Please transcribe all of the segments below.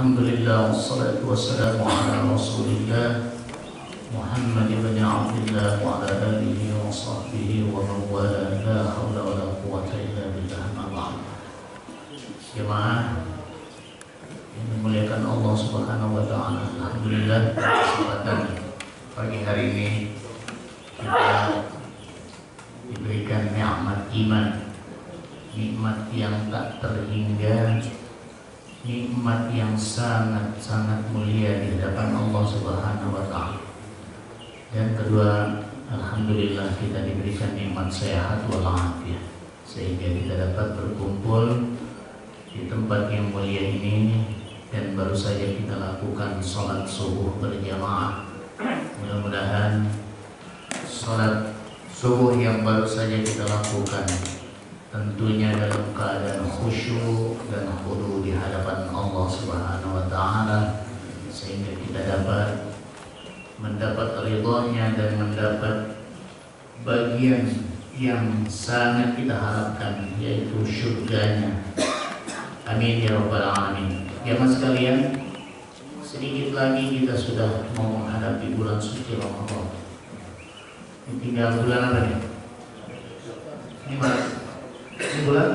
Alhamdulillah wassalatu wassalamu ala Rasulillah Muhammad ibn Abdullah wa ala alihi wa sahbihi wa man wala la haula wa la quwwata illa billah ma ba'd. Jemaah yang dimuliakan Allah Subhanahu wa taala, alhamdulillah kesempatan pagi hari ini kita diberikan nikmat iman, nikmat yang tak terhingga, nikmat yang sangat-sangat mulia di hadapan Allah Subhanahu wa taala. Dan kedua, alhamdulillah kita diberikan nikmat sehat walafiat sehingga kita dapat berkumpul di tempat yang mulia ini, dan baru saja kita lakukan sholat subuh berjamaah. Mudah-mudahan sholat subuh yang baru saja kita lakukan tentunya dalam keadaan khusyuk dan khudu di hadapan Allah Subhanahu wa taala, sehingga kita dapat mendapat ridhonya dan mendapat bagian yang sangat kita harapkan, yaitu surganya. Amin ya rabbal alamin. Jemaah sekalian, sedikit lagi kita sudah mau menghadapi bulan suci Ramadan. Ini tinggal bulan apa nih? Ini Maret. Ini bulan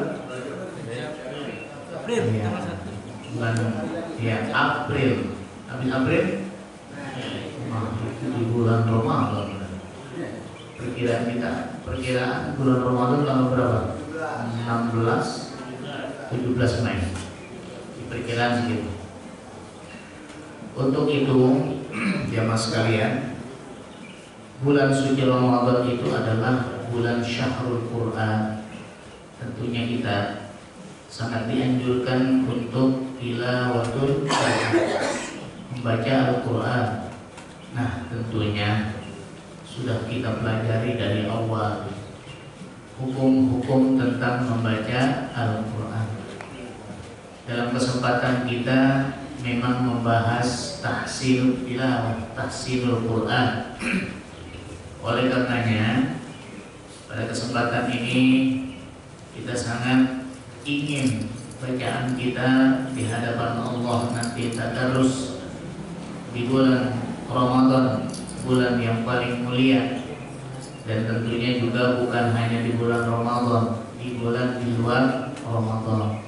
April ya. Bulan ya April. Habis April di bulan Ramadan. Perkiraan bulan Ramadan tanggal berapa? 16 17 Mei. Perkiraan segitu. Untuk itu jamaah sekalian, bulan suci Ramadan itu adalah bulan Syahrul Quran. Tentunya kita sangat dianjurkan untuk tilawatul Quran, membaca Al-Quran. Nah, tentunya sudah kita pelajari dari awal hukum-hukum tentang membaca Al-Quran. Dalam kesempatan kita memang membahas tahsil tilawah, tahsilul Quran. Oleh karenanya, pada kesempatan ini kita sangat ingin bacaan kita di hadapan Allah nanti tadarus di bulan Ramadan, bulan yang paling mulia, dan tentunya juga bukan hanya di bulan Ramadan, di bulan di luar Ramadan.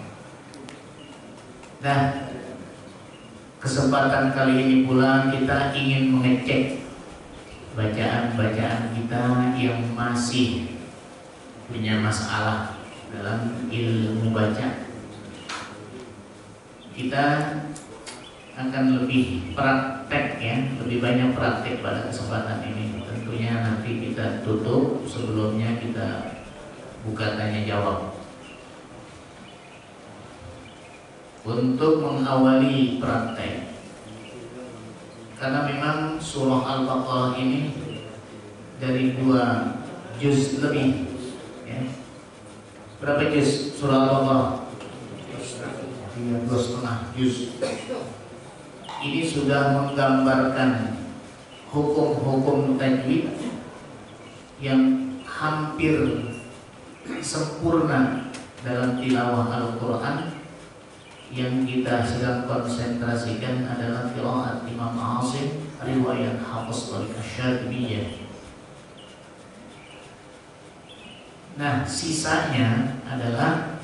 Nah, kesempatan kali ini pula kita ingin mengecek bacaan-bacaan kita yang masih punya masalah dalam ilmu baca. Kita akan lebih praktek ya, lebih banyak praktek pada kesempatan ini. Tentunya nanti kita tutup, sebelumnya kita buka tanya jawab. Untuk mengawali praktek, karena memang surah Al-Baqarah ini dari 2 juz lebih ya. Berapa juz surah Al-Baqarah? 3,5 juz. Ini sudah menggambarkan hukum-hukum tajwid yang hampir sempurna dalam tilawah Al-Quran. Yang kita sedang konsentrasikan adalah qiraat Imam Asim, riwayat Hafs dari Asy-Syatibiyah. Nah, sisanya adalah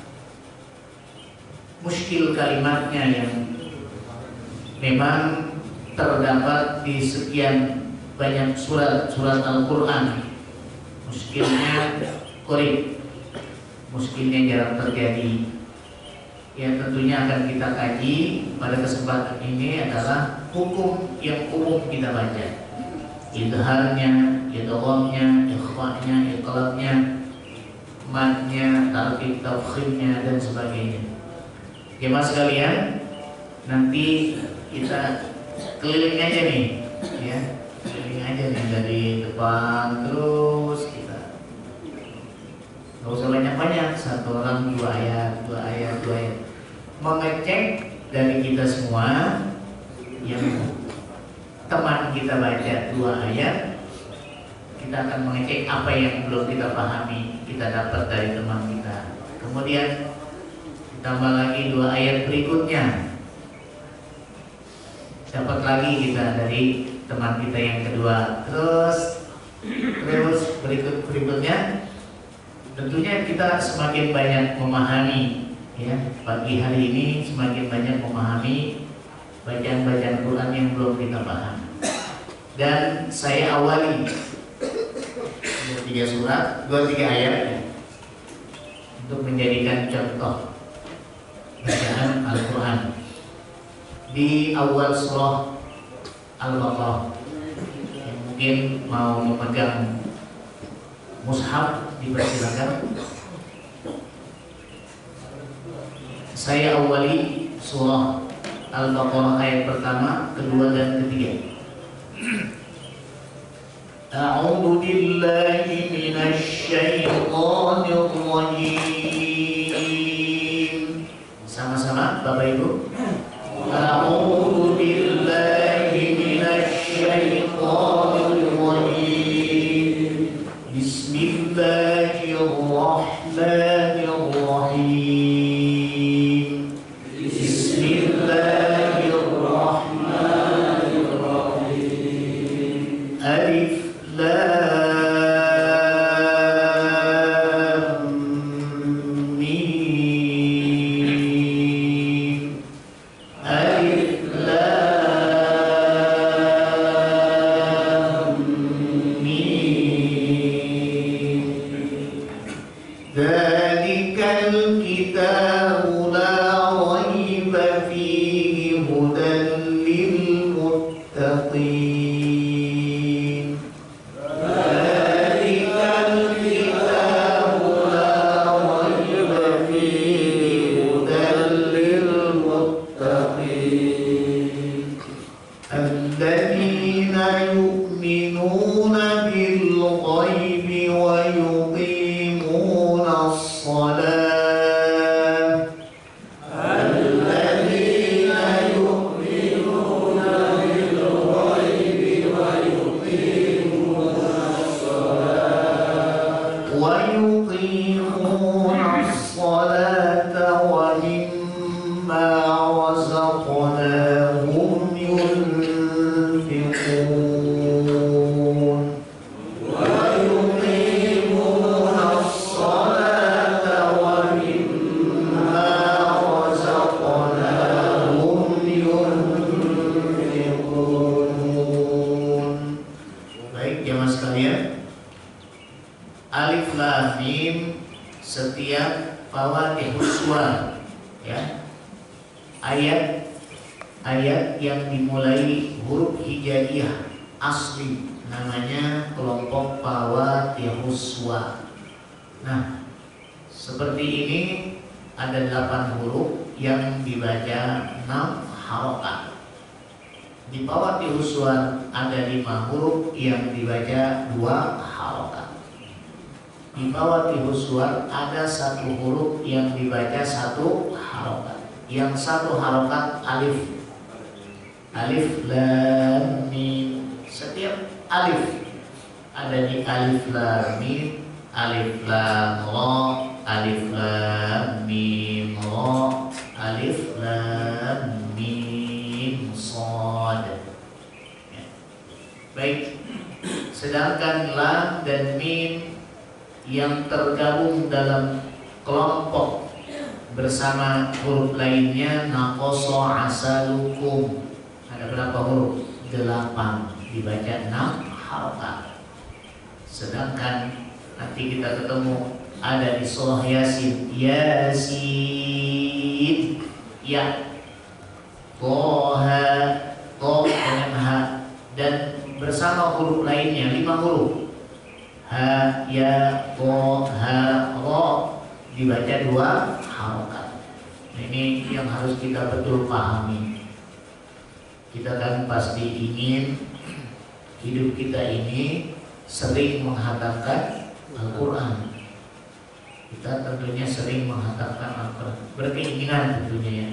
muskil kalimatnya yang memang terdapat di sekian banyak surat Al-Quran. Muskilnya qorib, muskilnya jarang terjadi. Ya, tentunya akan kita kaji pada kesempatan ini adalah hukum yang umum kita baca. Idharnya, idghamnya, ikhfa'nya, iqlabnya, madnya, tarkib tafkhimnya, dan sebagainya. Jemaah sekalian, nanti kita keliling aja nih, ya, keliling aja nih dari depan terus kita. Gak usah banyak-banyak, 1 orang 2 ayat, 2 ayat, 2 ayat. Mengecek dari kita semua yang teman kita baca 2 ayat, kita akan mengecek apa yang belum kita pahami, kita dapat dari teman kita. Kemudian ditambah lagi 2 ayat berikutnya, dapat lagi kita dari teman kita yang kedua. Terus berikutnya tentunya kita semakin banyak memahami, ya, pagi hari ini semakin banyak memahami bacaan-bacaan Quran yang belum kita paham. Dan saya awali 3 surat, 2-3 ayat ya, untuk menjadikan contoh bacaan Al-Quran. Di awal surah Al-Baqarah, yang mungkin mau memegang mushaf dipersilakan. Saya awali surah Al-Baqarah ayat pertama, kedua dan ketiga. A'udzu billahi minasy syaithanir rajim. Sama-sama Bapak Ibu. A'udzu billahi minasy syaithanir rajim. Bismillahirrahmanirrahim. Bismillahirrahmanirrahim. Alif Lam Mim. Alif Lam Mim. Dzalikal kitabu la raiba fihi hudan lil muttaqin. Dzalikal kitabu la raiba fihi hudan lil muttaqin. Alladzina yu'minuna bil ghaibi wa yuqimuna as-salah. Alladzina yu'minuna bil ghaibi wa yuqimuna as-salah wa yuqimuna as-salata wa mimma razaqnahum yunfiqun. ويقيمون الصلاة ومما رزقناهم ينفقون. Baik jemaah sekalian, Alif Lam Mim setiap fawaatihus suwar, ya, ayat yang dimulai huruf hijaiyah asli namanya kelompok fawaatihus suwar. Nah, seperti ini ada 8 huruf yang dibaca 6 harokat. Di fawaatihus suwar ada 5 huruf yang dibaca 2 harokat. Di fawaatihus suwar ada 1 huruf yang dibaca 1 harokat. Yang 1 harokat alif. Alif Lam Mim. Setiap alif ada di Alif Lam Mim, Alif Lam Ra, Alif Lam Mim Ra, Alif Lam Mim Shad. Ya. Baik. Sedangkan Lam dan Mim yang tergabung dalam kelompok bersama huruf lainnya naqasa asalukum. Ada berapa huruf? 8, dibaca 6 harokat. Sedangkan nanti kita ketemu ada di surah Yasin, Yasin, ya, Toha, To dengan Ha, dan bersama huruf lainnya 5 huruf, Ha, Ya, To, Ha, Ro, dibaca 2 harokat. Ini yang harus kita betul pahami. Kita kan pasti ingin hidup kita ini sering menghatamkan Al-Quran. Kita tentunya sering menghatamkan Al-Quran, berkeinginan tentunya ya.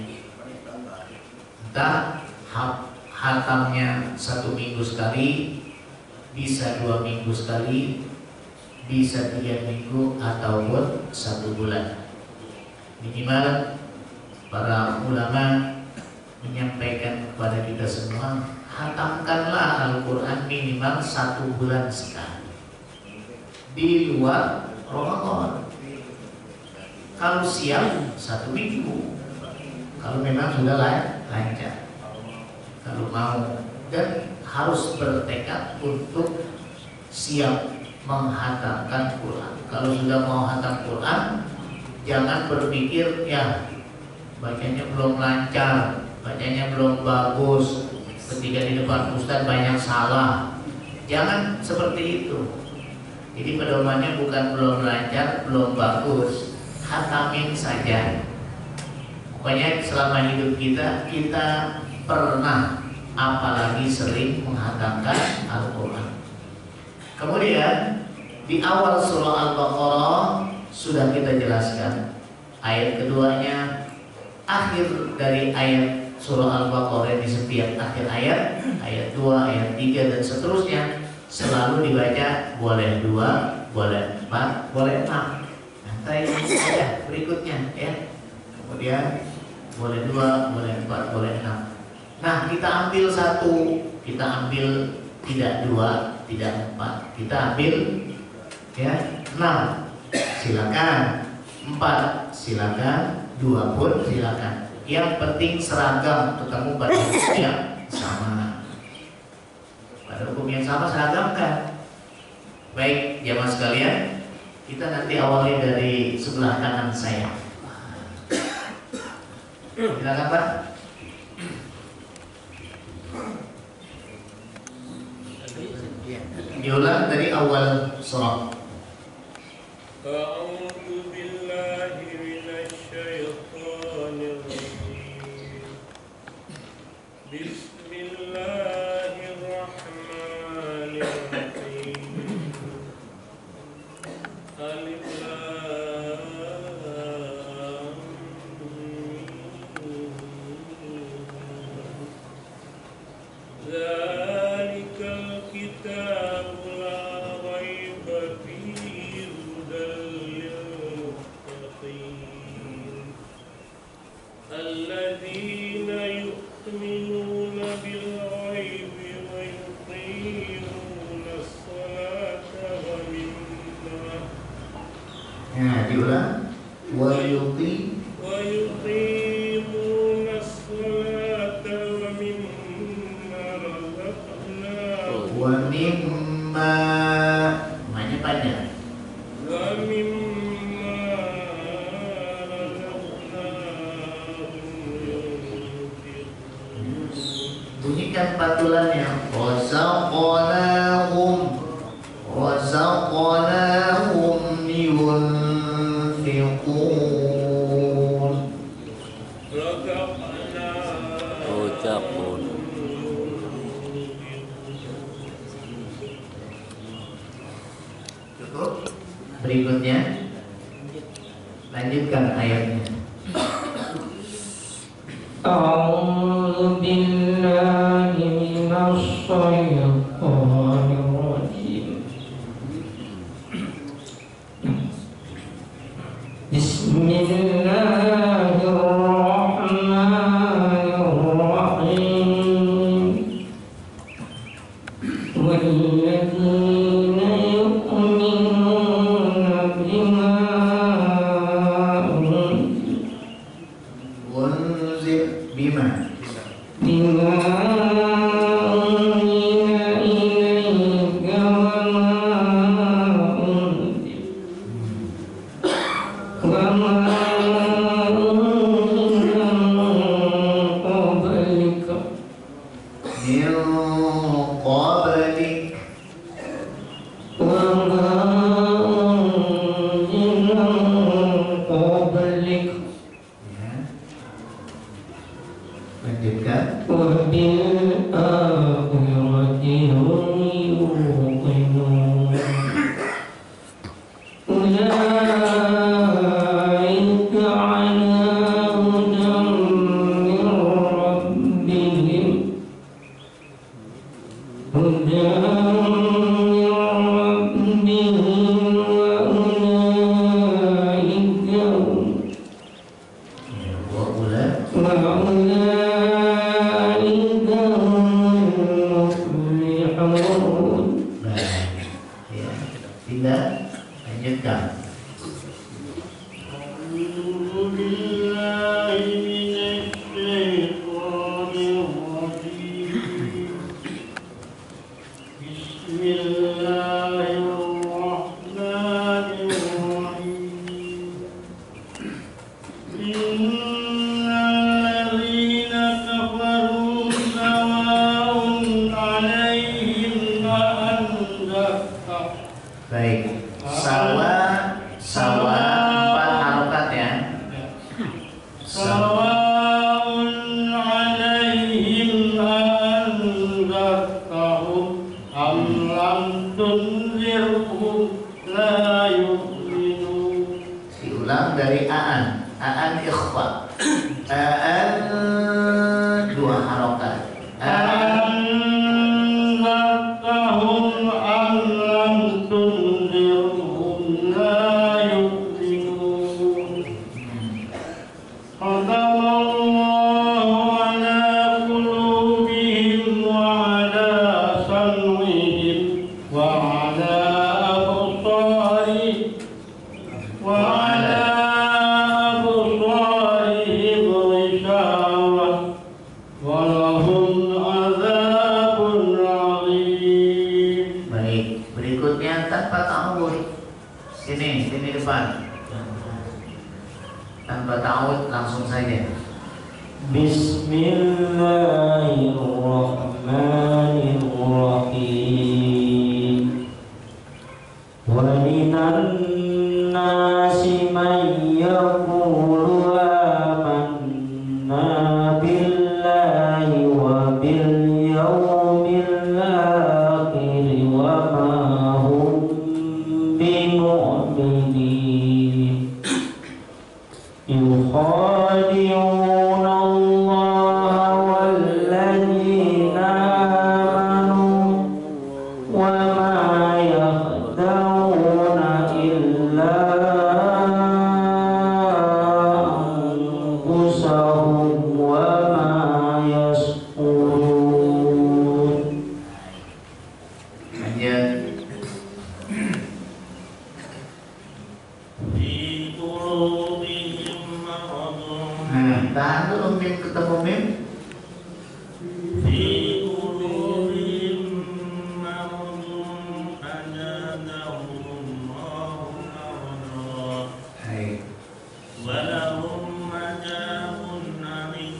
Entah hatamnya 1 minggu sekali, bisa 2 minggu sekali, bisa 3 minggu ataupun 1 bulan. Minimal para ulama menyampaikan kepada kita semua, hatamkanlah Al-Quran minimal 1 bulan sekali di luar Ramadan. Kalau siap 1 minggu, kalau memang sudah lancar. Kalau mau, dan harus bertekad untuk siap menghatamkan Quran. Kalau sudah mau hatam Quran, jangan berpikir ya bacanya belum lancar, bacanya belum bagus, ketika di depan ustaz banyak salah. Jangan seperti itu. Jadi pedomannya bukan belum lancar, belum bagus, hatamin saja. Pokoknya selama hidup kita pernah, apalagi sering menghatamkan Al-Quran. Kemudian di awal surah Al-Baqarah sudah kita jelaskan ayat keduanya, akhir dari ayat surah Al-Baqarah di setiap akhir ayat, ayat 2, ayat 3 dan seterusnya selalu dibaca boleh 2, boleh 4, boleh 6. Nanti saja berikutnya ya. Kemudian boleh 2, boleh 4, boleh 6. Nah, kita ambil 1, kita ambil tidak 2, tidak 4, kita ambil ya 6. Silakan. 4 silakan, 2 pun silakan. Yang penting seragam, ketemu pada hukum yang sama. Pada hukum yang sama seragamkan. Baik, jamaah sekalian, kita nanti awali dari sebelah kanan saya. Silakan Pak. Diulang dari awal surah. A'udzu billahi minasy syaithanir rajim. Bismillahirrahmanirrahim. Alif lam mim. Zalikal kitabu la raiba fihi hudal lil muttaqin alladzina yu'minuna bil ghaibi wa yuqimuna as-salata wa mimma Diulang. Wa yuqimuna as-salata wa mimma razaqnahum wa mimma, namanya panjang. wa mimma razaqnahum yunfiqun. Bunyikan patulannya. Razaqnahum yunfiqun. Razaqnahum Cukup. Berikutnya lanjutkan ayatnya. أعوذ بالله من الشيطان الرجيم. بسم الله الرحمن الرحيم. والذين يؤمنون بما Unzir bima. بما أنزل إليك وما أنزل من قبلك Min qablik. وما أنزل من قبلك Ya. Lanjutkan. وبالآخرة هم يوقنون أولئك على هدى من ربهم وأولئك Ya, wa ula. Innalladzina kafaru sawa'un 'alaihim a'anzartahum. Baik. Sawa 4 harokat ya. Sawa'un 'alaihim a'anzartahum am lam tunzirhum la yu'minun. Diulang dari aan ikhfa. Aan 2 harokat. Anzartahum am lam tunzirhum la yu'minun. Khatamallahu ala qulubihim wa ala sam'ihim wa ala absarihim ghishawah wa lahum adzabun 'adzim. Baik, berikutnya tanpa ta'awud. Sini depan. Tanpa ta'awud langsung saja. Bismillahirrahmanirrahim. Wa minan nasi man yaqulu amanna billahi wa bil yawmil akhir wa ma hum bimu'minin. Yukhadi'una Allah walladzina amanu wa ma yakhda'una illa anfusahum wa ma yash'urun. Lanjut. Fi qulubihim maradun. Tahan dulu mim, ketemu mim. Fi qulubihim maradun fazadahumullahu maradan. Baik. Wa lahum adzabun 'alim.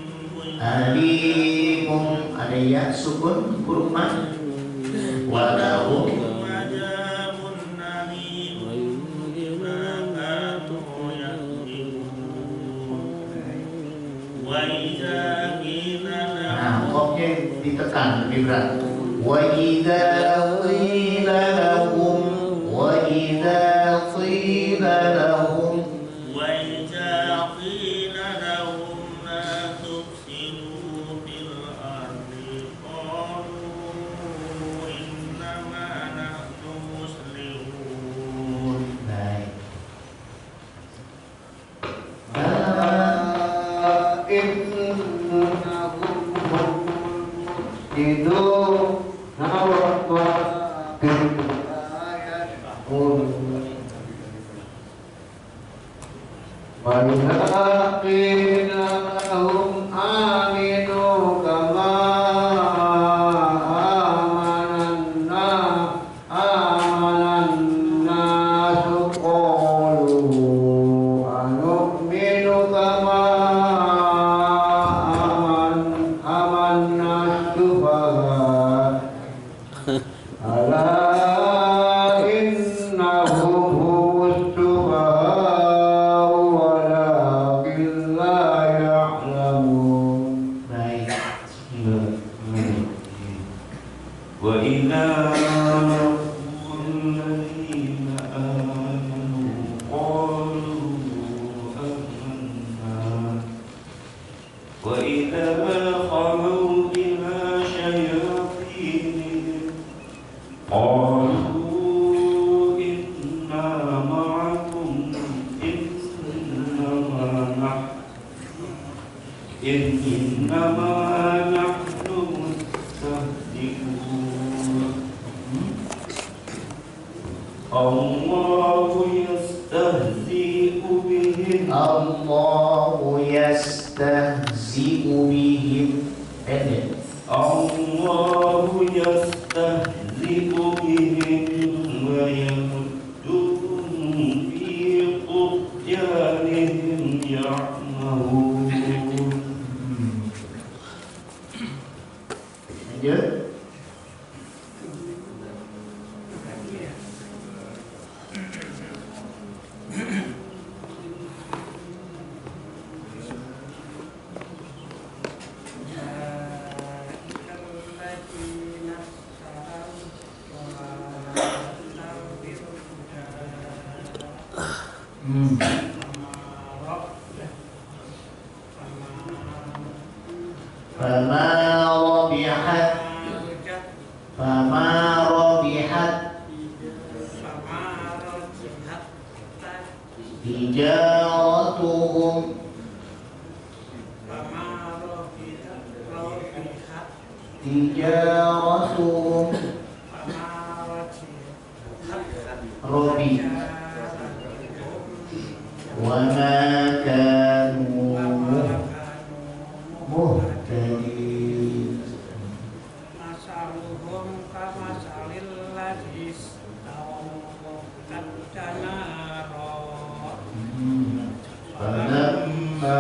Alimum ada ya sukun huruf mad. Walau Adzabun 'alim bima kanu yaksibun. Wa idza qila nah, lahum qafnya ditekan lebih berat. Wa idza qila lahum وإذا قيل لهم لا تفسدوا في الأرض قالوا إنما نحن مصلحون. Baik. وَإِذَا قِيلَ لَهُمْ آمِنُوا كَمَا آمَنَ النَّاسُ قَالُوا أَنُؤْمِنُ كَمَا آمَنَ السُّفَهَاءُ أَلَا إِنَّهُمْ هُمُ السُّفَهَاءُ وَلَكِنْ لَا يَعْلَمُونَ. Baik. وَإِذَا لَقُوا الَّذِينَ آمَنُوا قَالُوا آمَنَّا وَإِذَا خَلَوْا إِلَى شَيَاطِينِهِمْ قَالُوا إِنَّا مَعَكُمْ إِنَّمَا نَحْنُ مستهزئون. الله يستهزئ بهم Allahu yastahzi'u bihim. Pendek. الله يستهزئ بهم ويمدهم في طغيانهم ربهم يعمهون. Lanjut. Fama rabihat tijaratuhum Robi wa ma kanu muhtadin. Masaluhum kamasalil ladzi qaddana Falamma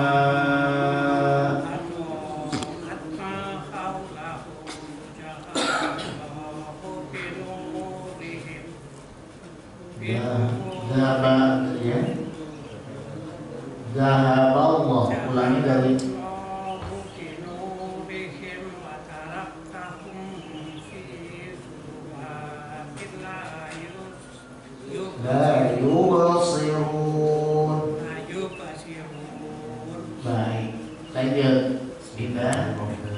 Zahaballah, ulangi dari la yubsirun. Baik, lanjut. Bismillah.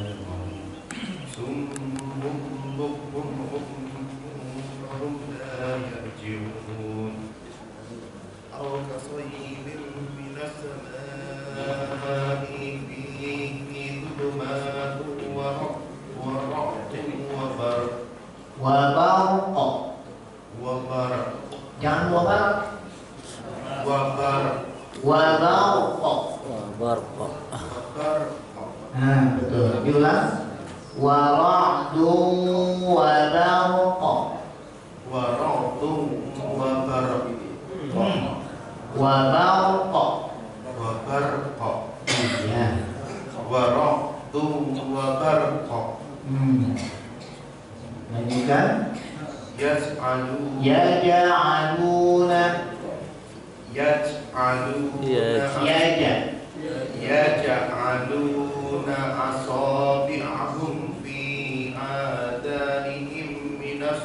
Jangan wabarqa. Nah, betul. Diulang. Wara'dun wabarqa. Wabarqa. Iya. Lanjutkan. Yaj'aluna asabi'ahum fi adanihim minas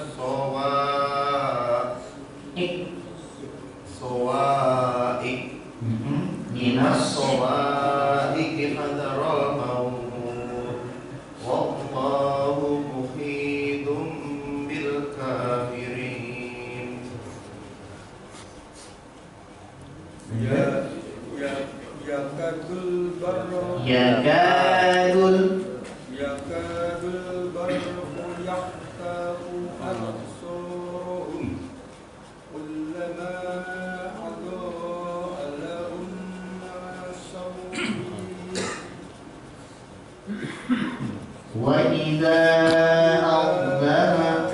sawa'iq Minas sawa'iq hadaral maut wallahu muhidun bil kafirin. yakadul barqu yaqta'u absarahum kullama adaa lahum wa idza aqdama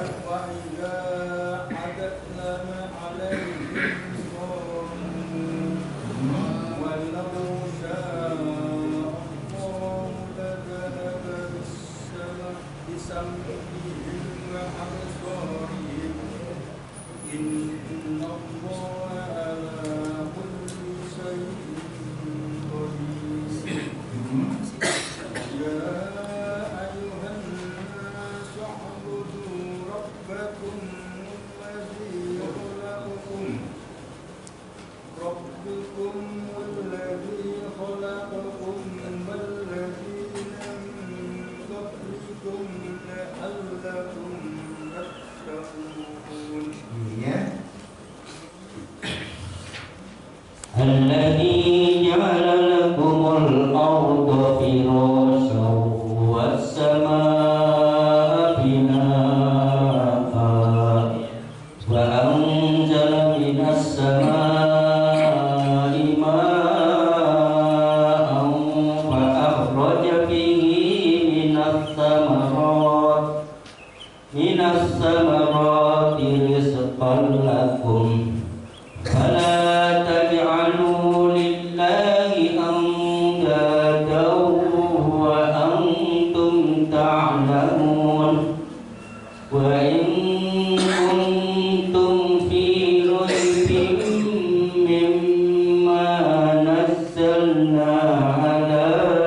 نزلنا على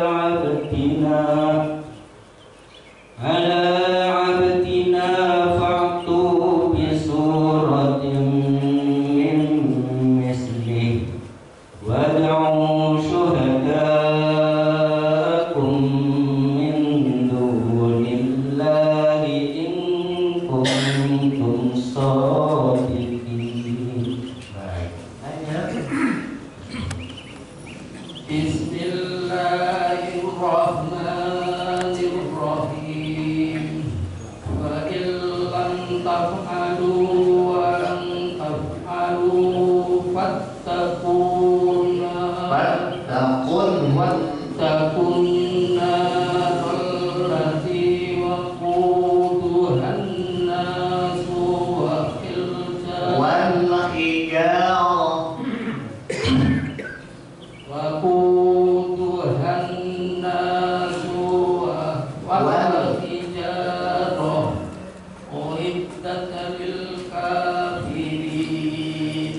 عبدنا فأتوا بسورة من مثله وادعوا شهداءكم من دون الله إن كنتم صادقين. Bismillahirrahmanirrahim. Wa illam taf'alu wa lam taf'alu fattaqun allati waquduhan nasu wal hijarah uiddat lil kafirin.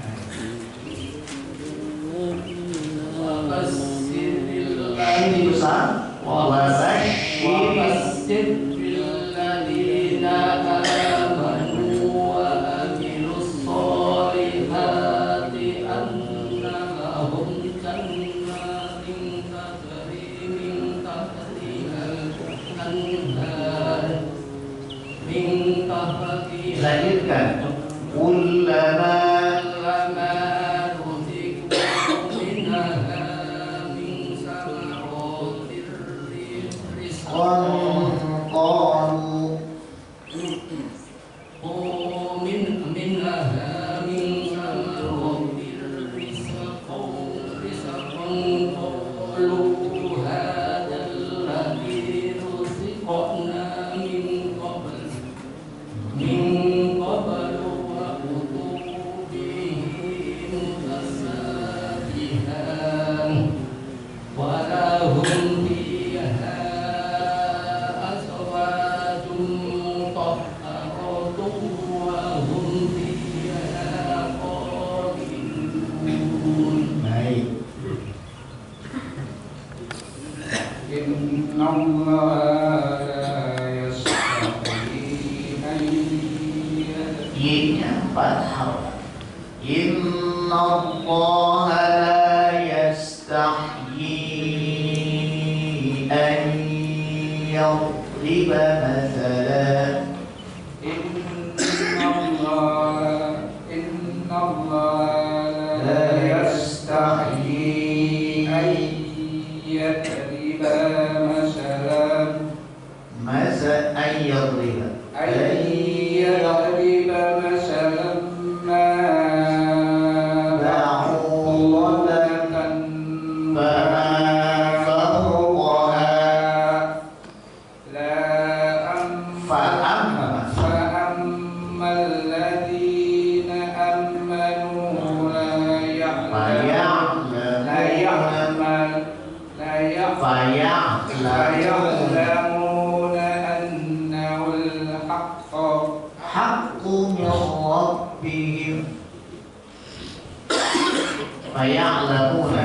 Wabashshiril ladina amanu wa amilus solihati anna lahum jannatin tajri min tahtihal anhar Lanjutkan. Kullama ruziqu minha min samaratir rizqan qalu minha min samaratir rizqan qalu hadzal ladzi ruziqna min qablu wa utubihi mutasabihan wa lahum fiha azwajun mutahharatun wa hum fiha khalidun. baik. Yin-nya 4 harf. Inna Allah la yastahyi an yadriba mathalan. Inna Allah la yastahyi an yadriba masalan ma ba'udatan fa'ammal ladina amanu la ya'lamuna annahu Haqqu min rabbihim. Faya'lamuna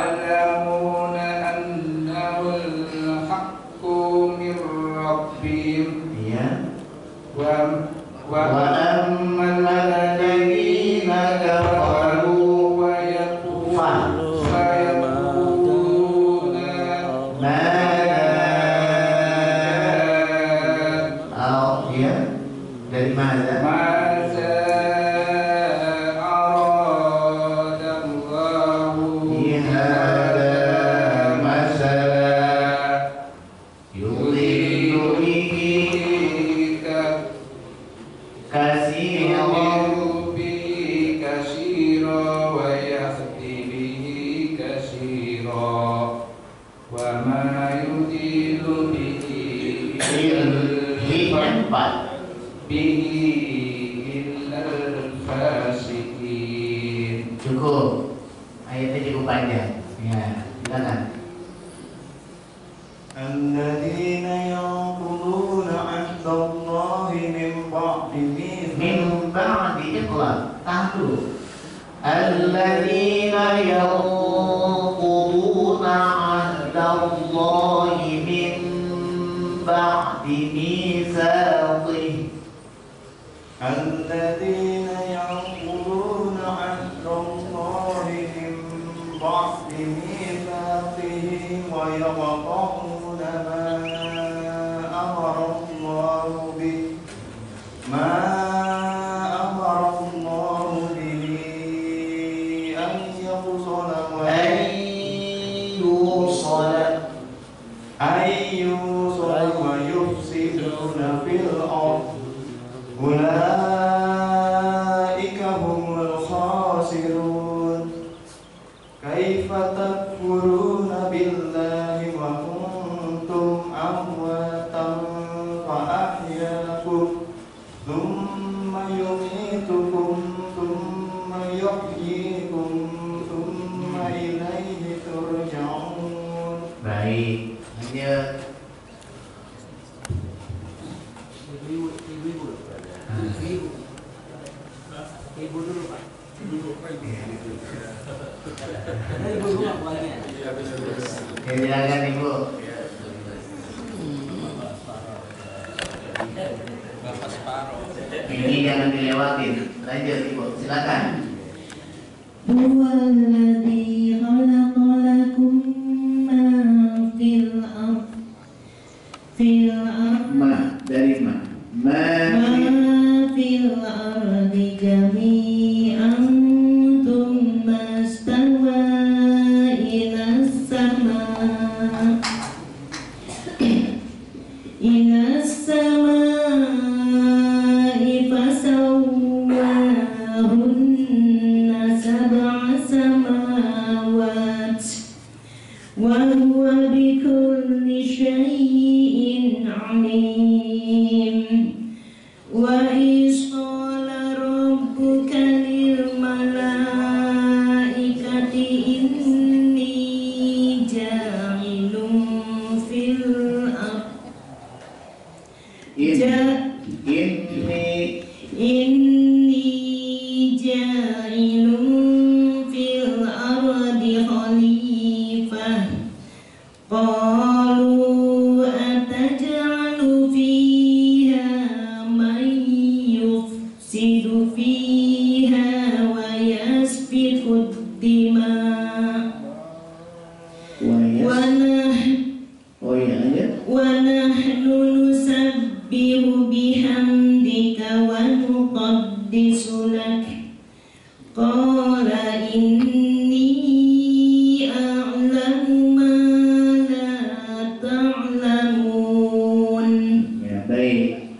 annahu al-haqqu min rabbihim. Ya. Wa ammal ladina kafaru wa dari mana? Maza aradallahu Bihada masala yudhillu bihi katsiran bihi katsira wa yahdi bihi katsira wa ma yudhillu bihi bihi illal fasiqin. Cukup. Ayatnya cukup panjang. Ya, silakan. Alladzina yanquduna 'ahdallahi min ba'di Min ba'di iqlab. Tahan dulu. Alladzina yanquduna ميثاقه الذين ينقضون عهد الله من بعد ميثاقه ويقطعون ما أمر الله به أن يوصل ويفسدون في الأرض أولئك هم الخاسرون كيف تكفرون بالله وكنتم أمواتا فأحياكم ثم يميتكم ثم يحييكم ثم إليه ترجعون. Baik, lanjut. Ibu dulu Pak. Silakan Ibu. Ini jangan dilewatin. Lanjut Ibu, silakan. Huwallazi khalaqa lakum ma fil ardh Ma dari ma. Ma fil ardi jami'an thumma istawa ilas samaa'i fasawwahunna sab'a samawat wa huwa bikulli syai'in 'alim. Wa iz qala rabbuka lil malaikati inni ja'ilun fil ardi khalifah. Qalu ataj'alu fiha man yufsidu fiha wa yasfiku dima' wa nahnu nusabbihu bihamdika wa nuqaddisu lak. Qala inni a'lamu ma la ta'lamun. Ya, baik.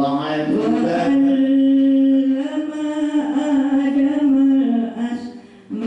Wa 'allama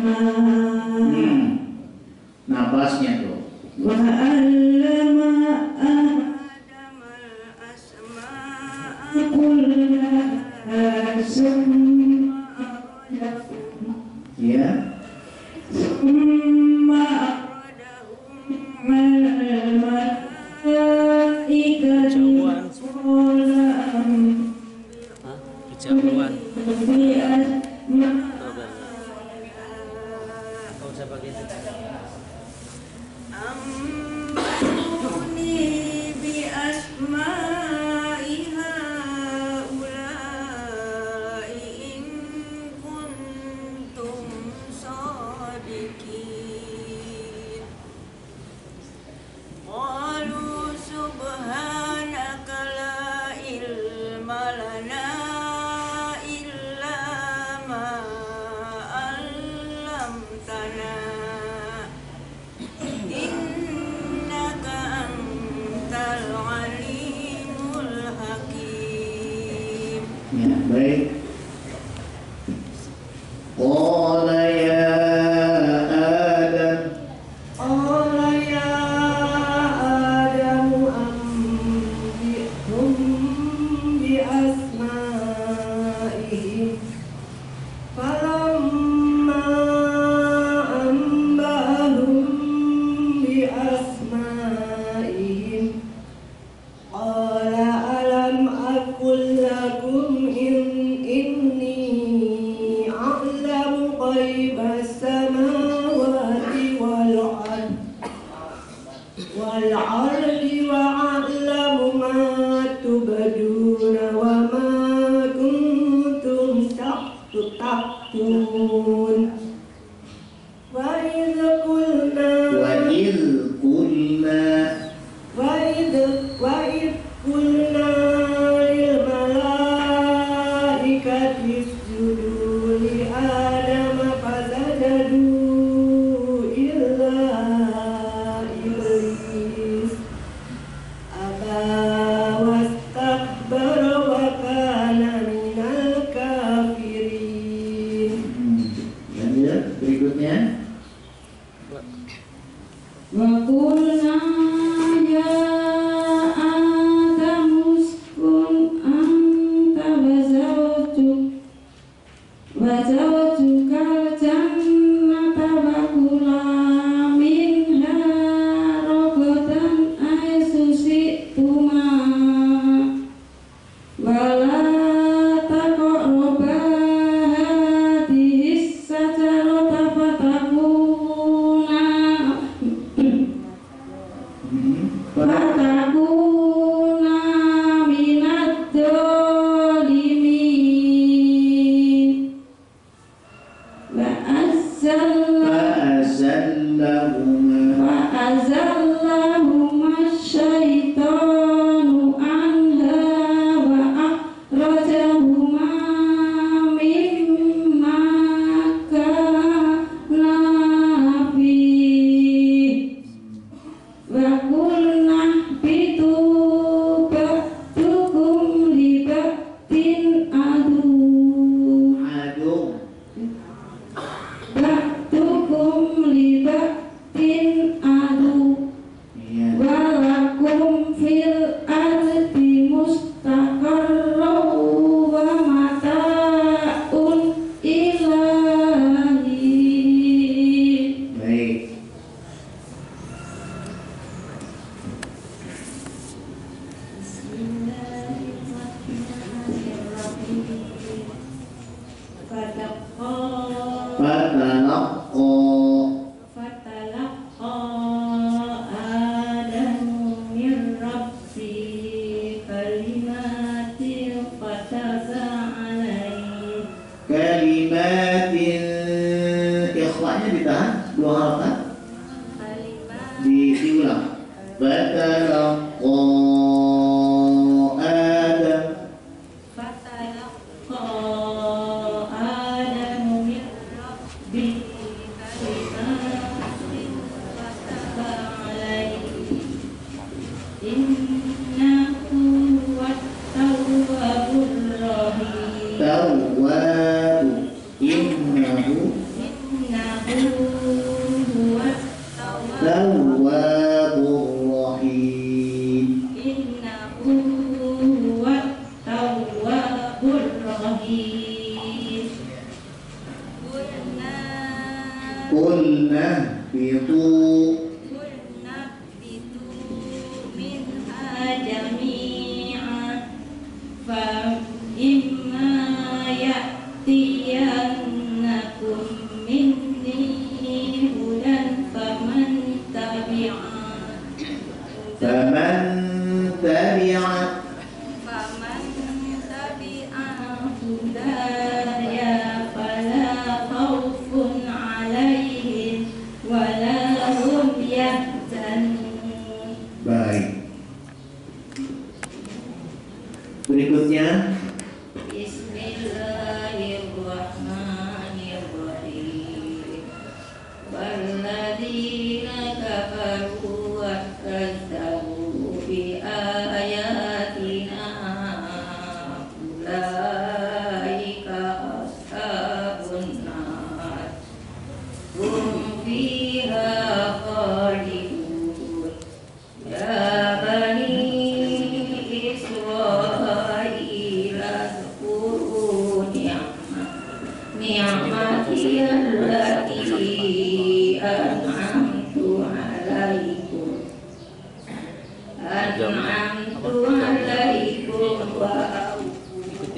يعلمون وإذ قلنا للملائكة اسجدوا لآدم فسجدوا إلا إبليس أبى واستكبر وكان من الكافرين. Lanjut berikutnya. وقلنا يا آدم اسكن أنت وزوجك الجنة وكلا منها رغدا حيث شئتما ولا تقربا هذه الشجرة فتكونا من الظالمين فأزلهما الشيطان عنها وأخرجهما مما كانا فيه وقلنا اهبطوا بعضكم لبعض عدو ولكم في الأرض مستقر ومتاع إلى حين. Baik. فتلقى آدم من ربه كلمات فتاب عليه. Kalimatin ikhlasnya ditahan 2 harakat. Diulang. Fatalaqqa Adam. فتلقى آدم من ربه كلمات فتاب عليه إنه هو التواب الرحيم. Tawwab. Innahu هو Tawwabur Rahim. إنه هو التواب الرحيم. Qulna bitu قلنا اهبطوا منها جميعا فإما يأتينكم مني هدى فمن تبع هدايا فلا خوف عليهم ولا هم يحزنون. Baik. Berikutnya Bismillahirrahmanirrahim. Walladzina kafaru wa kadzabu bi ayatina ulaika ashabun nar hum fiha khalidun. Ya bani Israil azkuru ni'mati allati an'amtu alaikum wa awfu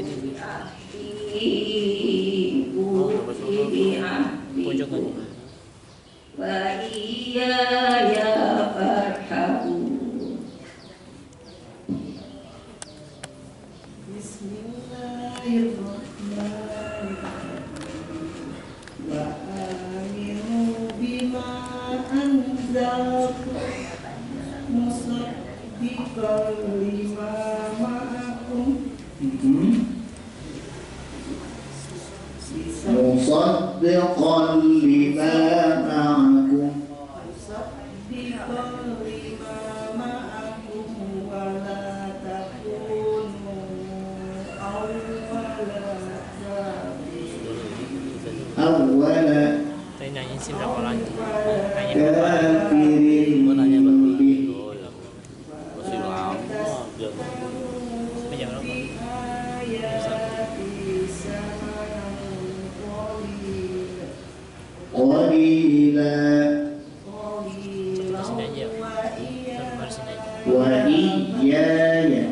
bi'ahdikum wa iyaya farhabun. Bismillahirrahmanirrahim. وآمنوا بما أنزلت مصدقا لما معكم مصدقا لما معكم ولا تكونوا أول Saya nanya sih berapa lagi? kafirin bih. Masih lama dia. Sampai jam berapa? Qalila Sampai sini aja. Sampai sini aja. wa iyaya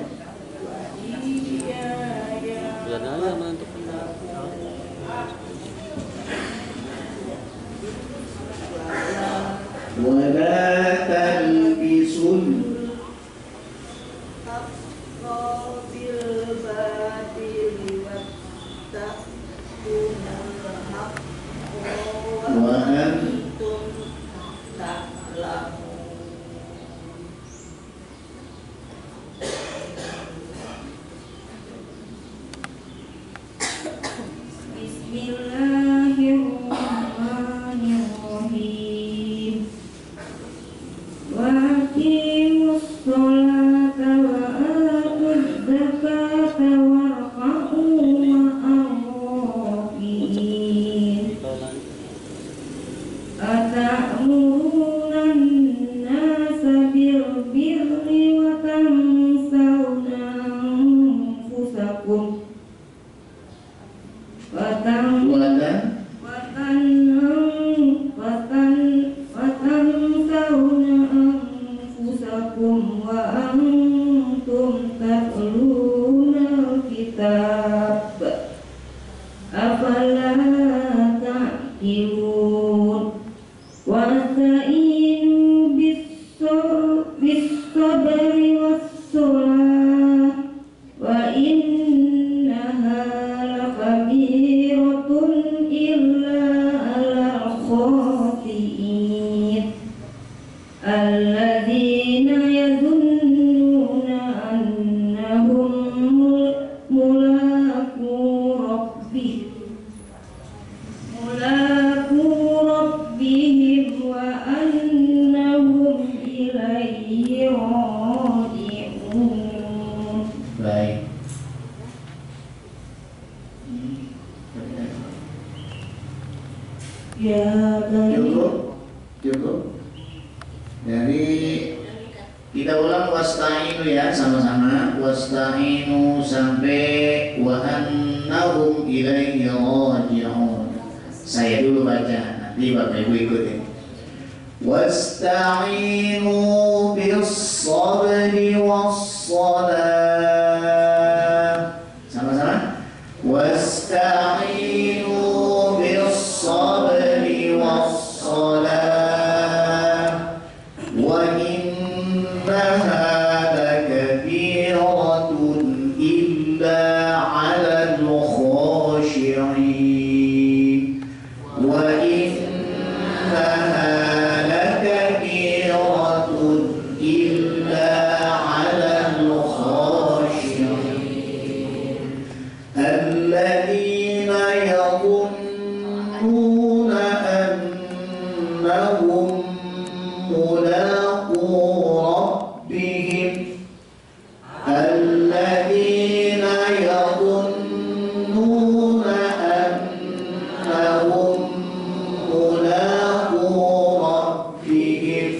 Udah nanya mana untuk wa la talbisul wa antum Bismillahirrahmanirrahim. Wa aqimus sholata wa atuz zakata warka'u ma'ar-raki'in. Atamuruna an-nasa bil birri wa tansawna anfusakum وتنسون أنفسكم وأنتم تتلون الكتاب أفلا تعقلون واستعينوا بالصبر والصلاة وإنها لكبيرة إلا على الخاطئين الذين يظنون أنهم ملاقو ربهم وأنهم إليه راجعون. baik. Ya Cukup. Jadi kita ulang wasta'inu ya sama-sama. Wasta'inu sampai wa annahum ilaihi raji'un. Saya dulu baca, nanti Bapak Ibu ikutin. Wasta'inu bis-sabri was-salah. Sama-sama. Wasta'inu bis-sabri was-salah. Wa innaha lakabiratun illa 'alal khashi'in. Wa innaha lakabiratun illa 'alal khashi'in. Alladhina yadhunnuna annahum mulaqu rabbihim. Alladhina yadhunnuna annahum mulaqu rabbihim.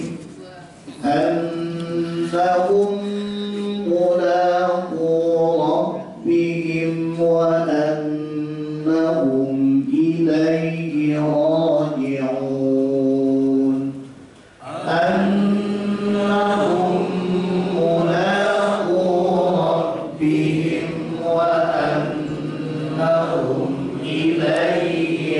Annahum mulaqu rabbihim wa annahum ilaihi raji'un. Annahum mulaqu rabbihim wa annahum ilaihi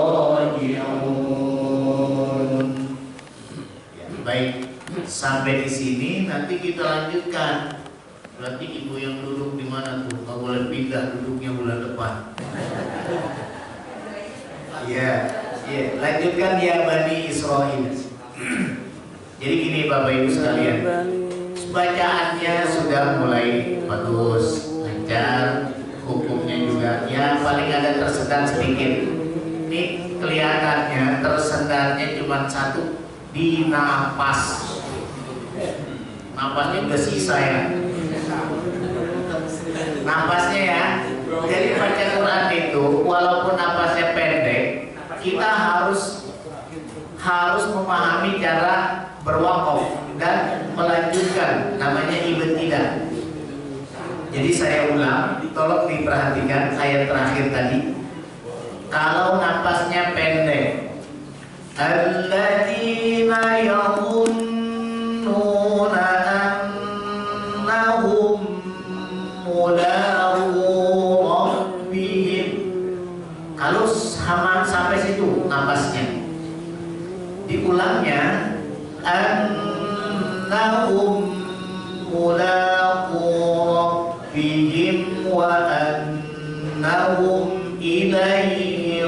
raji'un. Baik, sampai di sini nanti kita lanjutkan. Berarti ibu yang duduk di mana tuh? Nggak boleh pindah, duduknya bulan depan. Iya. Ya, lanjutkan ya Bani Israil. Jadi gini Bapak Ibu sekalian, bacaannya sudah mulai bagus, lancar, hukumnya juga ya paling ada tersendat sedikit. Ini kelihatannya tersendatnya cuma satu di napas. Napasnya udah sisa ya. Napasnya ya. Jadi baca Quran itu walaupun napasnya pendek, kita harus memahami cara berwakaf dan melanjutkan, namanya ibtidah. Jadi saya ulang, tolong diperhatikan ayat terakhir tadi. Kalau napasnya pendek, alladzina yazunnuna annahum mulaqu rabbihim. Kalau sampai situ napasnya, diulangnya annahum mulaqu rabbihim wa annahum ilaihi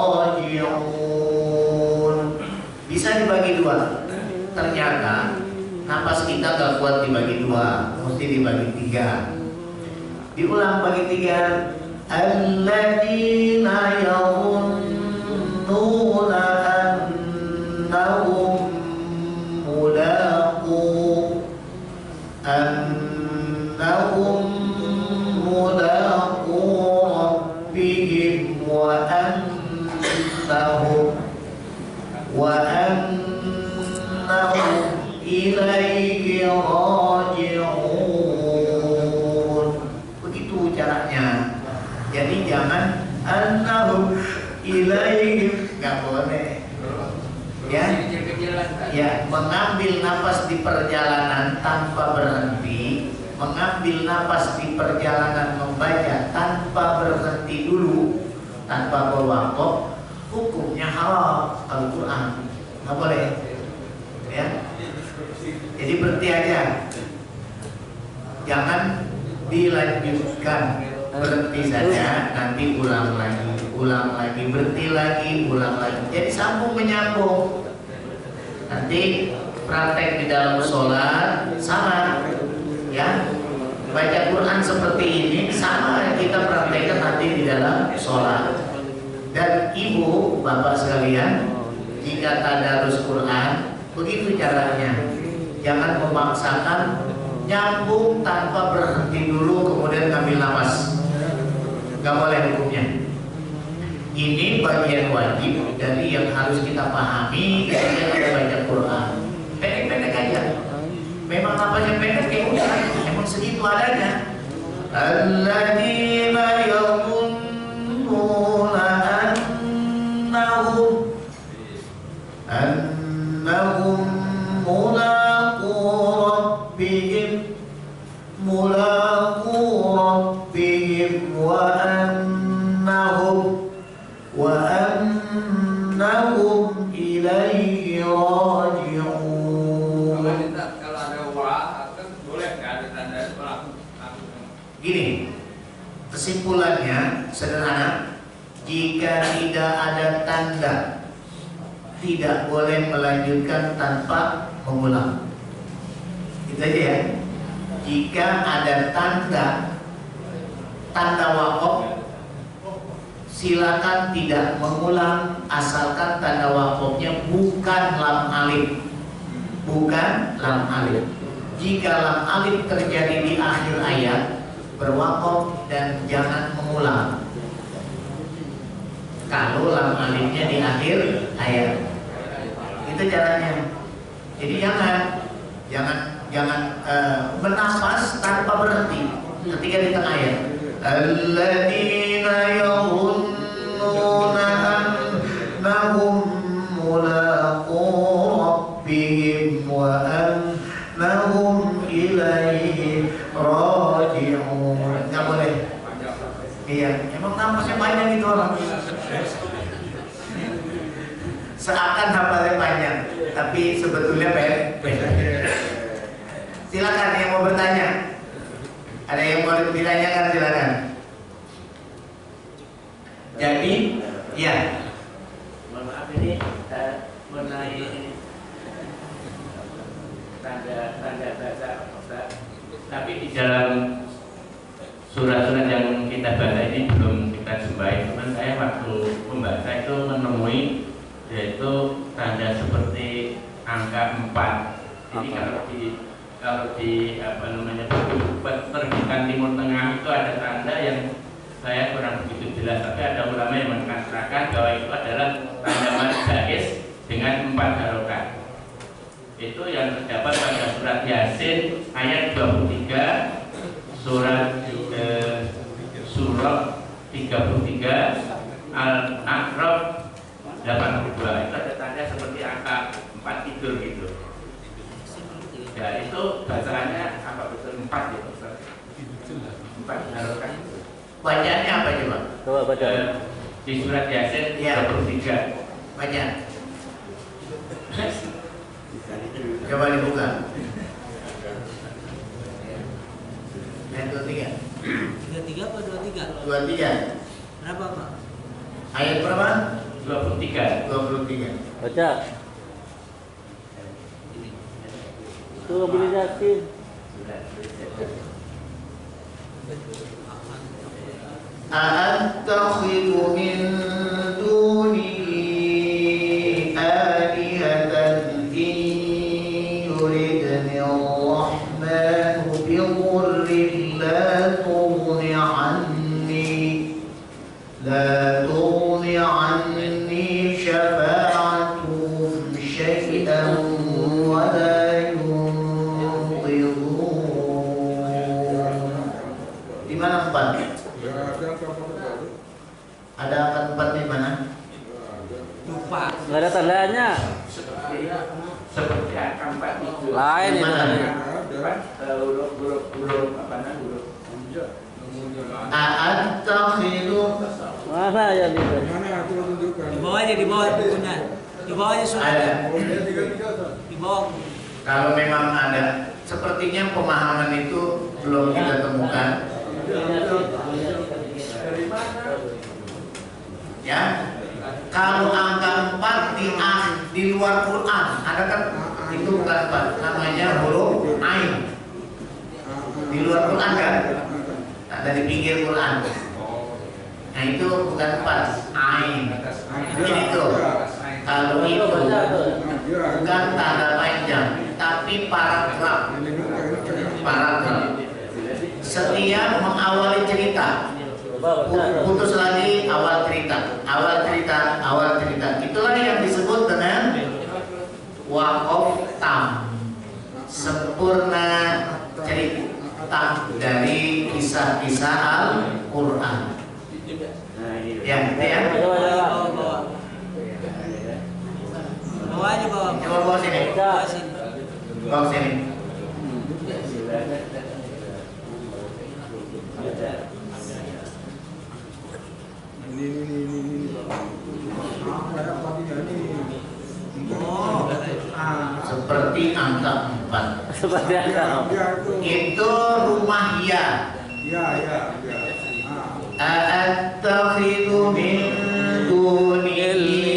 raji'un. Bisa dibagi dua. Ternyata napas kita gak kuat dibagi dua, mesti dibagi tiga. Diulang bagi tiga. Alladzina yazunnuna annahum mulaqu rabbihim wa annahum ilaihi raji'un. Begitu caranya. Jadi jangan annahum ilaihi, nggak boleh. Ya, mengambil napas di perjalanan tanpa berhenti, mengambil napas di perjalanan membaca tanpa berhenti dulu, tanpa berwakaf, hukumnya haram Al-Quran, nggak boleh. Ya, jadi berhenti aja, jangan dilanjutkan, berhenti saja, nanti ulang lagi, berhenti lagi, ulang lagi. Jadi sambung menyambung. Nanti praktek di dalam sholat sama, ya. Baca Quran seperti ini sama kita praktekkan nanti di dalam sholat. Dan ibu, bapak sekalian, jika tadarus Quran, begitu caranya. Jangan memaksakan nyambung tanpa berhenti dulu kemudian ngambil nafas. Gak boleh hukumnya. Ini bagian wajib dari yang harus kita pahami ketika kita baca Quran. Pendek-pendek aja. Memang napasnya pendek ya udah, memang segitu adanya. Alladzina yazunnuna annahum mulaqu rabbihim wa annahum ilaihi raji'un. Kalau ada wa boleh nggak ada tanda Gini, kesimpulannya sederhana. Jika tidak ada tanda, tidak boleh melanjutkan tanpa mengulang. Itu aja ya. Jika ada tanda wakaf, silakan tidak mengulang asalkan tanda wakafnya bukan lam alif. Bukan lam alif. Jika lam alif terjadi di akhir ayat, berwakaf dan jangan mengulang. Kalau lam alifnya di akhir ayat, itu caranya. Jadi jangan bernafas tanpa berhenti ketika di tengah ayat. Alladzina yazunnuna annahum mulaqu rabbihim wa annahum ilaihi raji'un. Nggak boleh. Iya, emang napasnya banyak gitu orang. Seakan hafalnya panjang, tapi sebetulnya pendek. Silakan yang mau bertanya. Ada yang mau ditanyakan, silakan. Jadi, ya. Mohon maaf ini mengenai tanda bahasa Ustaz. Tapi di dalam surat-surat yang kita baca ini belum kita jumpai. Cuman saya waktu membaca itu menemui yaitu tanda seperti angka 4. Jadi kalau di apa namanya perbukitan Timur Tengah itu ada tanda yang saya kurang begitu jelas, tapi ada ulama yang mengatakan bahwa itu adalah tanda mad jaiz dengan 4 harokat. Itu yang terdapat pada surat Yasin ayat 23, surat 33, Al-A'raf 82. Itu ada tanda seperti angka 4 tidur gitu. Ya itu bacaannya apa betul 4 ya Ustaz? 4 harokat. Bacaannya apa coba? Coba baca. Di surat Yasin 23. Baca. Coba dibuka. Ayat 23. 33 apa 23? 23. Berapa Pak? Ayat berapa? 23. 23. Baca. Surah Bin Yasin. A'attakhidhu min dunihi alihatan in yuridni ar-rahmanu bighurrin la tughni anni syafa'atuhum syai'an wa la yunqidhun. Di mana 4? Ada angka 4 di mana? Lupa. Nggak ada tandanya. Seperti angka 4 itu. Lain itu tandanya. Huruf apa namanya? Huruf. A'attakhidhu. Mana yang itu? Di bawahnya bukunya. Di bawahnya sudah. Ada. Di bawah. Kalau memang ada, sepertinya pemahaman itu belum kita temukan. Ya, kalau angka 4 di luar Quran ada kan itu bukan 4, namanya huruf ain. Di luar Quran kan, ada di pinggir Quran. Nah itu bukan 4, ain. Jadi itu kalau itu bukan tanda panjang, tapi paragraf. Setiap mengawali cerita. Putus lagi awal cerita. Itulah yang disebut dengan waqaf tam, sempurna cerita dari kisah-kisah Al-Quran. Ya, gitu ya. Bawahnya bawah. Coba bawa sini. Bawah sini. Bawa sini. Oh. Seperti angka 4. Seperti angka. Itu rumah ya. A'attakhidhu min dunihi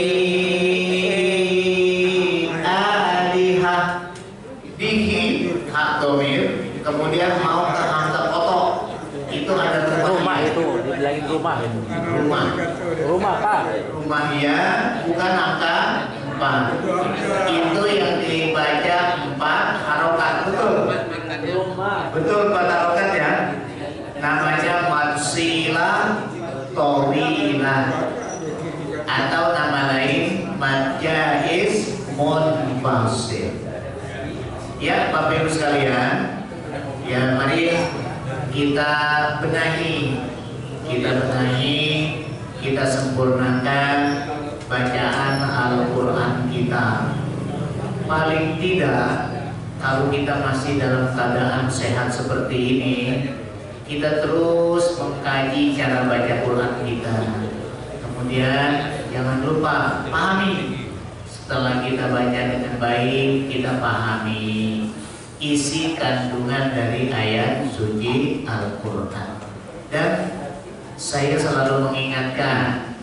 alihah. Dihi hak domir, kemudian mau terangkat kotok. Itu ada Rumah itu, dibilangin rumah itu. Rumah Pak. Rumah ya, bukan angka 4. Itu yang dibaca 4 harokat, betul. Rumah. Betul 4 harokat ya. Namanya madsila tawilah, atau nama lain mad jaiz munfasil. Ya Bapak Ibu sekalian, ya mari kita benahi, kita sempurnakan bacaan Al-Quran kita. Paling tidak, kalau kita masih dalam keadaan sehat seperti ini, kita terus mengkaji cara baca Quran kita. Kemudian jangan lupa pahami. Setelah kita baca dengan baik, kita pahami isi kandungan dari ayat suci Al-Quran. Dan saya selalu mengingatkan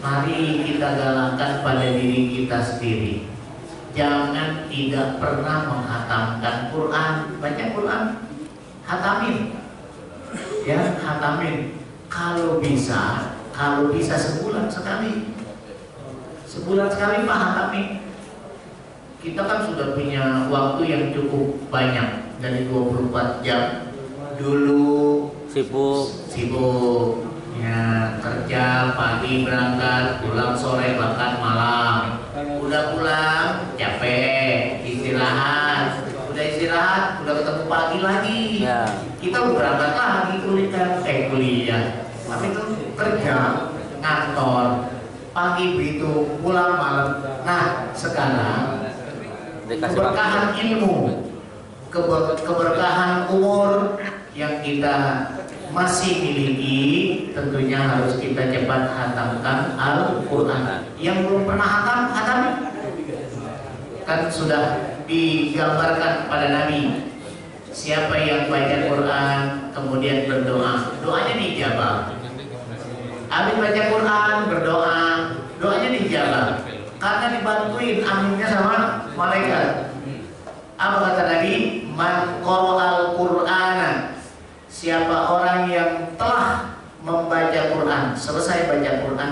mari kita galakkan pada diri kita sendiri. Jangan tidak pernah menghatamkan Quran. Baca Quran, hatamin. Ya, hatamin. Kalau bisa sebulan sekali. Sebulan sekali Pak hatamin. Kita kan sudah punya waktu yang cukup banyak dari 24 jam. Dulu sibuk ya, kerja pagi berangkat, pulang sore bahkan malam. Udah pulang capek, istirahat. Udah ketemu pagi lagi. Kita udah berangkat lagi kuliah. Tapi itu kerja, ngantor, pagi begitu, pulang malam. Nah, sekarang keberkahan ilmu, keberkahan umur yang kita masih miliki, tentunya harus kita cepat hatamkan Al-Quran. Yang belum pernah hatam, kan sudah digambarkan pada Nabi. Siapa yang baca Quran kemudian berdoa, doanya dijabah. Habis baca Quran berdoa, doanya dijabah. Karena dibantuin aminnya sama malaikat. Apa kata Nabi? Man qara'al Qur'ana, siapa orang yang telah membaca Quran, selesai baca Quran,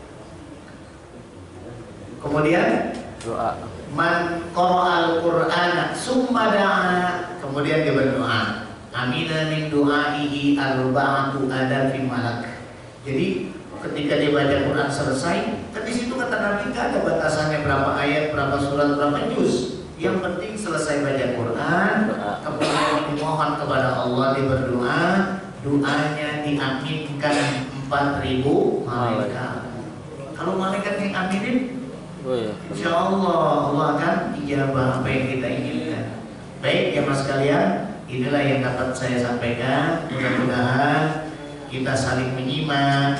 kemudian doa. Man qara'al Qur'ana summa da'a, kemudian dia berdoa. Amina min du'aihi arba'atu alafin malak. Jadi ketika dia baca Quran selesai, kan di situ kata Nabi nggak ada batasannya berapa ayat, berapa surat, berapa juz. Yang penting selesai baca Quran, kemudian dimohon kepada Allah, dia berdoa, doanya diaminkan 4.000 malaikat. Kalau malaikat yang aminin, insya Allah Allah akan ijabah apa yang kita inginkan. Baik ya mas sekalian, inilah yang dapat saya sampaikan. Mudah-mudahan kita saling menyimak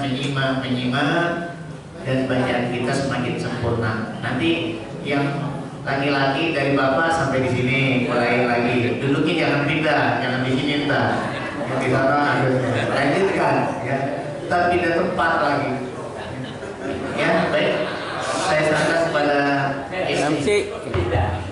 dan bacaan kita semakin sempurna. Nanti yang laki-laki dari bapak sampai di sini mulai lagi, duduknya jangan pindah, jangan di sini entah. Yang di sana harus lanjutkan, ya. Kita pindah tempat lagi. Ya baik, saya serahkan kepada MC.